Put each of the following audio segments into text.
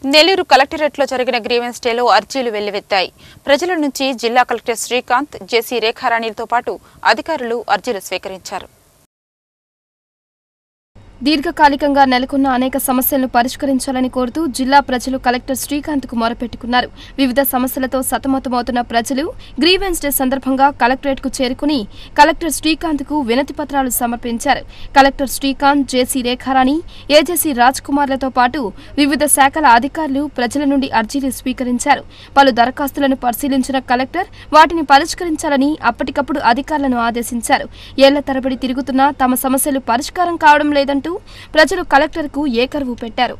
నెల్లూరు కలెక్టరేట్లో జరిగిన గ్రీవెన్స్ డేలో అర్జీలు వెల్లువెత్తాయి. ప్రజల నుంచి జిల్లా కలెక్టర్ శ్రీకాంత్, జేసీ రేఖారాణిలతో పాటు అధికారులు అర్జీలు స్వీకరించారు. దీర్ఘకాలికంగా నెలకొన్న అనేక సమస్యలను పరిష్కరించాలని కోరుతూ జిల్లా ప్రజలు కలెక్టర్ శ్రీకాంత్కు మొరపెట్టుకున్నారు. వివిధ సమస్యలతో సతమతమవుతున్న ప్రజలు గ్రీవెన్స్ డే సందర్భంగా కలెక్టరేట్కు చేరుకుని కలెక్టర్ శ్రీకాంత్కు వినతి పత్రాలు సమర్పించారు. Collector Srikanth, J C Rekharani, A J C Raj కుమార్లతో పాటు వివిధ శాఖల అధికారులు ప్రజల నుండి అర్జీలు స్వీకరించారు. పలు దరఖాస్తులను పరిశీలించిన కలెక్టర్ వాటిని పరిష్కరించాలని అప్పటికప్పుడు అధికారులను ఆదేశించారు. ఏళ్ల తరబడి తిరుగుతున్నా తమ సమస్యలు పరిష్కారం కావడం లేదంటూ ప్రజలు కలెక్టర్కు ఏకరువు పెట్టారు.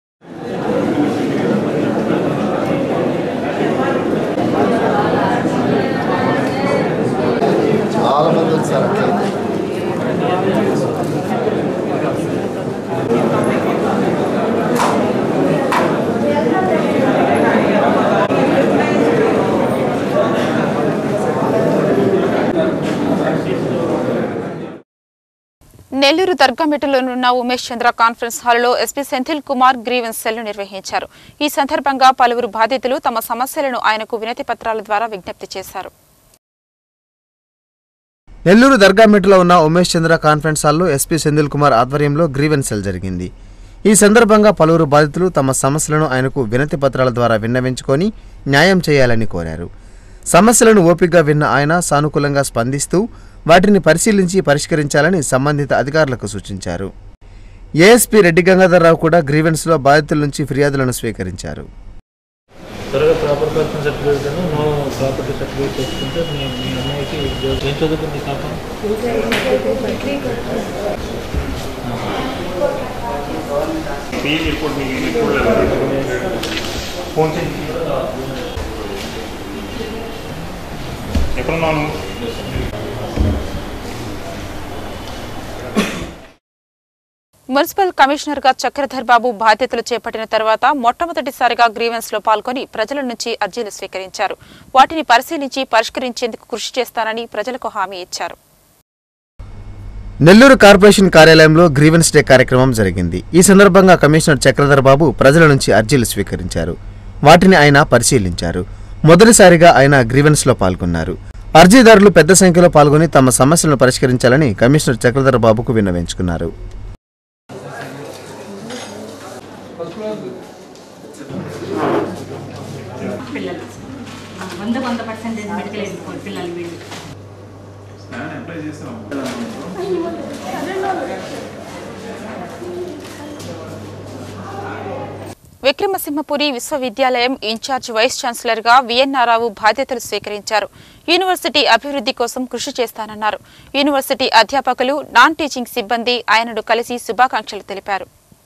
నెల్లూరు దర్గామిట్టలోనున్న ఉమేష్ చంద్ర కాన్ఫరెన్స్ హాల్లో SP Senthil Kumar grievance cell నిర్వహించారు. ఈ సందర్భంగా పలువురు బాధితులు తమ సమస్యలను ఆయనకు వినతి పత్రాల ద్వారా విజ్ఞప్తి చేశారు. నెల్లూరు దర్గామిట్టలో ఉన్న ఉమేష్ చంద్ర కాన్ఫరెన్స్ హాల్లో ఎస్పీ సెంథిల్ కుమార్ ఆధ్వర్యంలో గ్రీవెన్స్ సెల్ జరిగింది. ఈ సందర్భంగా పలువురు బాధితులు తమ సమస్యలను ఆయనకు వినతి పత్రాల ద్వారా విన్నవించుకొని న్యాయం చేయాలని కోరారు. సమస్యలను ఓపికగా విన్న ఆయన సానుకూలంగా స్పందిస్తూ వాటిని పరిశీలించి పరిష్కరించాలని సంబంధిత అధికారులకు సూచించారు. ఏఎస్పీ రెడ్డి గంగాధర్రావు కూడా గ్రీవెన్స్లో బాధితుల నుంచి ఫిర్యాదులను స్వీకరించారు. మున్సిపల్ కమిషనర్ గా చక్రధర్ బాబు బాధ్యతలు చేపట్టిన తర్వాత మొట్టమొదటిసారిగా గ్రీవెన్స్ లో పాల్గొని ప్రజల నుంచి అర్జీలు స్వీకరించారు. వాటిని పరిశీలించి పరిష్కరించేందుకు కృషి చేస్తానని ప్రజలకు హామీ ఇచ్చారు. నెల్లూరు కార్పొరేషన్ కార్యాలయంలో గ్రీవెన్స్ డే కార్యక్రమం జరిగింది. ఈ సందర్భంగా కమిషనర్ చక్రధర్ బాబు ప్రజల నుంచి అర్జీలు స్వీకరించారు. వాటిని ఆయన పరిశీలించారు. మొదటిసారిగా ఆయన గ్రీవెన్స్ లో పాల్గొన్నారు. అర్జీదారులు పెద్ద సంఖ్యలో పాల్గొని తమ సమస్యలను పరిష్కరించాలని కమిషనర్ చక్రధర్ బాబుకు విన్నవించుకున్నారు. విక్రమసింహపురి విశ్వవిద్యాలయం ఇన్ఛార్జ్ వైస్ ఛాన్సలర్ గా విఎన్ఆర్రావు బాధ్యతలు స్వీకరించారు. యూనివర్సిటీ అభివృద్ధి కోసం కృషి చేస్తానన్నారు. యూనివర్సిటీ అధ్యాపకులు, నాన్ టీచింగ్ సిబ్బంది ఆయనను కలిసి శుభాకాంక్షలు తెలిపారు.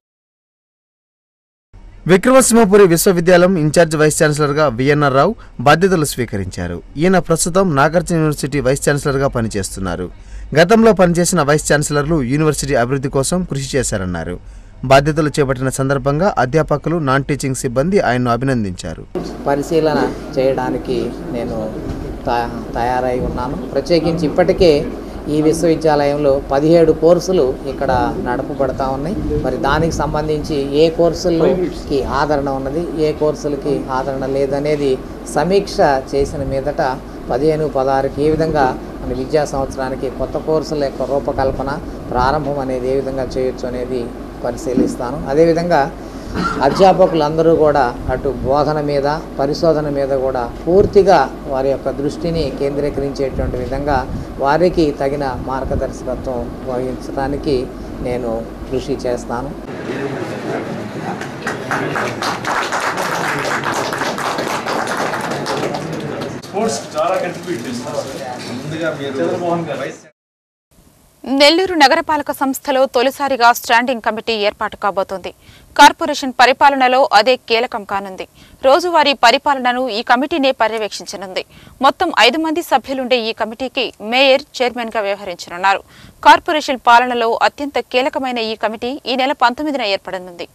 విక్రమసింహపురి విశ్వవిద్యాలయం ఇన్ఛార్జ్ వైస్ ఛాన్సలర్గా విఎన్ఆర్రావు బాధ్యతలు స్వీకరించారు. ఈయన ప్రస్తుతం నాగార్జున యూనివర్సిటీ వైస్ ఛాన్సలర్గా పనిచేస్తున్నారు. గతంలో పనిచేసిన వైస్ ఛాన్సలర్లు యూనివర్సిటీ అభివృద్ధి కోసం కృషి చేశారన్నారు. బాధ్యతలు చేపట్టిన సందర్భంగా అధ్యాపకులు, నాన్ టీచింగ్ సిబ్బంది ఆయన్ను అభినందించారు. పరిశీలన చేయడానికి నేను తయారై ఉన్నాను. ప్రత్యేకించి ఇప్పటికే ఈ విశ్వవిద్యాలయంలో 17 కోర్సులు ఇక్కడ నడపబడతా ఉన్నాయి. మరి దానికి సంబంధించి ఏ కోర్సులకి ఆదరణ ఉన్నది, ఏ కోర్సులకి ఆదరణ లేదనేది సమీక్ష చేసిన మీదట 15, 16కి ఏ విధంగా మన విద్యా సంవత్సరానికి కొత్త కోర్సుల యొక్క రూపకల్పన ప్రారంభం అనేది ఏ విధంగా చేయొచ్చు అనేది పరిశీలిస్తాను. అదేవిధంగా అధ్యాపకులందరూ కూడా అటు బోధన మీద, పరిశోధన మీద కూడా పూర్తిగా వారి యొక్క దృష్టిని కేంద్రీకరించేటువంటి విధంగా వారికి తగిన మార్గదర్శకత్వం వహించడానికి నేను కృషి చేస్తాను. నెల్లూరు నగరపాలక సంస్థలో తొలిసారిగా స్టాండింగ్ కమిటీ ఏర్పాటు కాబోతోంది. కార్పొరేషన్ పరిపాలనలో అదే కీలకం కానుంది. రోజువారీ పరిపాలనను ఈ కమిటీనే పర్యవేక్షించనుంది. మొత్తం 5 మంది సభ్యులుండే ఈ కమిటీకి మేయర్ చైర్మన్ గా వ్యవహరించనున్నారు. కార్పొరేషన్ పాలనలో అత్యంత కీలకమైన ఈ కమిటీ ఈ నెల 19న ఏర్పడనుంది.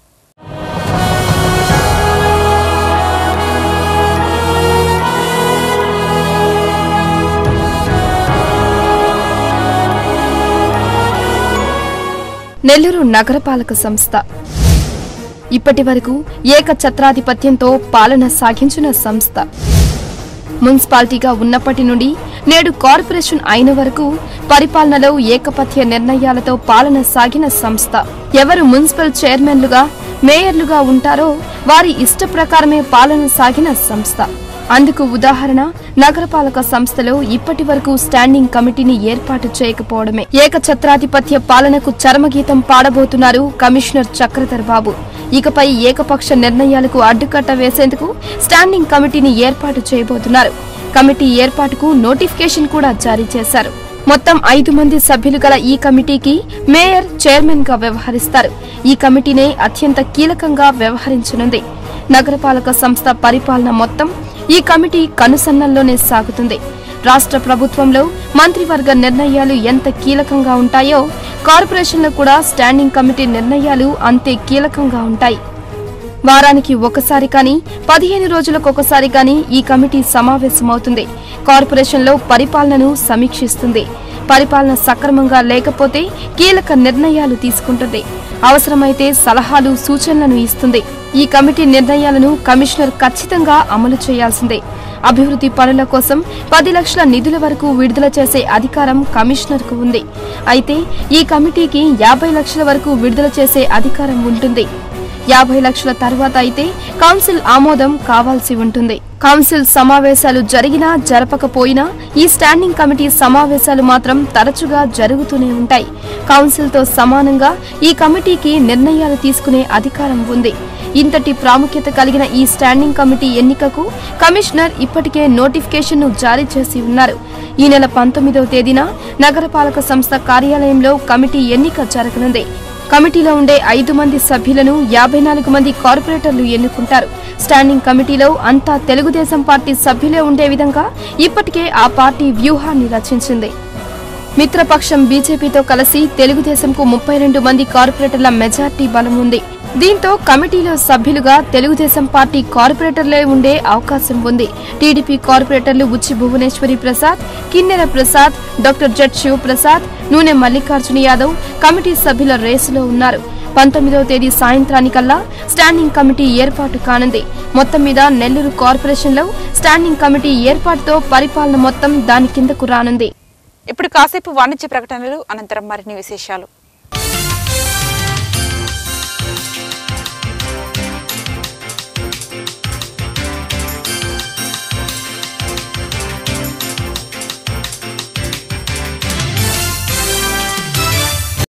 నెల్లూరు నగరపాలక సంస్థ ఇప్పటి వరకు ఏకఛత్రాధిపత్యంతో పాలన సాగించిన సంస్థ. మున్సిపాలిటీగా ఉన్నప్పటి నుండి నేడు కార్పొరేషన్ అయిన వరకు పరిపాలనలో ఏకపథ్య నిర్ణయాలతో పాలన సాగిన సంస్థ. ఎవరు మున్సిపల్ చైర్మన్లుగా, మేయర్లుగా ఉంటారో వారి ఇష్ట ప్రకారమే పాలన సాగిన సంస్థ. అందుకు ఉదాహరణ నగరపాలక సంస్థలో ఇప్పటి వరకు స్టాండింగ్ కమిటీని ఏర్పాటు చేయకపోవడమే. ఏకఛత్రాధిపత్య పాలనకు చరమగీతం పాడబోతున్నారు కమిషనర్ చక్రధర్ బాబు. ఇకపై ఏకపక్ష నిర్ణయాలకు అడ్డుకట్ట వేసేందుకు స్టాండింగ్ కమిటీని ఏర్పాటు చేయబోతున్నారు. కమిటీ ఏర్పాటుకు నోటిఫికేషన్ కూడా జారీ చేశారు. మొత్తం 5 మంది సభ్యులు గల ఈ కమిటీకి మేయర్ చైర్మన్ గా వ్యవహరిస్తారు. ఈ కమిటీనే అత్యంత కీలకంగా వ్యవహరించనుంది. నగరపాలక సంస్థ పరిపాలన మొత్తం ఈ కమిటీ కనుసన్నల్లోనే సాగుతుంది. రాష్ట్ర ప్రభుత్వంలో మంత్రివర్గ నిర్ణయాలు ఎంత కీలకంగా ఉంటాయో కార్పొరేషన్లో కూడా స్టాండింగ్ కమిటీ నిర్ణయాలు అంతే కీలకంగా ఉంటాయి. వారానికి ఒకసారి కానీ 15 రోజులకొకసారి కానీ ఈ కమిటీ సమావేశమవుతుంది. కార్పొరేషన్లో పరిపాలనను సమీక్షిస్తుంది. పరిపాలన సక్రమంగా లేకపోతే కీలక నిర్ణయాలు తీసుకుంటుంది. అవసరమైతే సలహాలు, సూచనలను ఇస్తుంది. ఈ కమిటీ నిర్ణయాలను కమిషనర్ ఖచ్చితంగా అమలు చేయాల్సిందే. అభివృద్ధి పనుల కోసం 10 లక్షల నిధుల వరకు విడుదల చేసే అధికారం కమిషనర్కు ఉంది. అయితే ఈ కమిటీకి 50 లక్షల వరకు విడుదల చేసే అధికారం ఉంటుంది. 50 లక్షల తర్వాత అయితే కౌన్సిల్ ఆమోదం కావాల్సి ఉంటుంది. కౌన్సిల్ సమావేశాలు జరిగినా జరపకపోయినా ఈ స్టాండింగ్ కమిటీ సమావేశాలు మాత్రం తరచుగా జరుగుతూనే ఉంటాయి. కౌన్సిల్తో సమానంగా ఈ కమిటీకి నిర్ణయాలు తీసుకునే అధికారం ఉంది. ఇంతటి ప్రాముఖ్యత కలిగిన ఈ స్టాండింగ్ కమిటీ ఎన్నికకు కమిషనర్ ఇప్పటికే నోటిఫికేషన్ను జారీ చేసి ఉన్నారు. ఈ నెల 19వ తేదీన నగరపాలక సంస్థ కార్యాలయంలో కమిటీ ఎన్నిక జరగనుంది. కమిటీలో ఉండే 5 మంది సభ్యులను 54 మంది కార్పొరేటర్లు ఎన్నుకుంటారు. స్టాండింగ్ కమిటీలో అంతా తెలుగుదేశం పార్టీ సభ్యులే ఉండే విధంగా ఇప్పటికే ఆ పార్టీ వ్యూహాన్ని రచించింది. మిత్రపక్షం బీజేపీతో కలిసి తెలుగుదేశంకు 32 మంది కార్పొరేటర్ల మెజార్టీ బలం ఉంది. దీంతో కమిటీలో సభ్యులుగా తెలుగుదేశం పార్టీ కార్పొరేటర్లే ఉండే అవకాశం ఉంది. టీడీపీ కార్పొరేటర్లు ఉచ్చి భువనేశ్వరి ప్రసాద్, కిన్నెర ప్రసాద్, డాక్టర్ జట్ శివప్రసాద్, నూనె మల్లికార్జున యాదవ్ కమిటీ సభ్యుల రేసులో ఉన్నారు. 19వ తేదీ సాయంత్రానికల్లా స్టాండింగ్ కమిటీ ఏర్పాటు కానుంది. మొత్తం మీద నెల్లూరు కార్పొరేషన్లో స్టాండింగ్ కమిటీ ఏర్పాటుతో పరిపాలన మొత్తం దాని కిందకు రానుంది. ఇప్పుడు కాసేపు వాణిజ్య ప్రకటనలు, అనంతరం మరిన్ని విశేషాలు.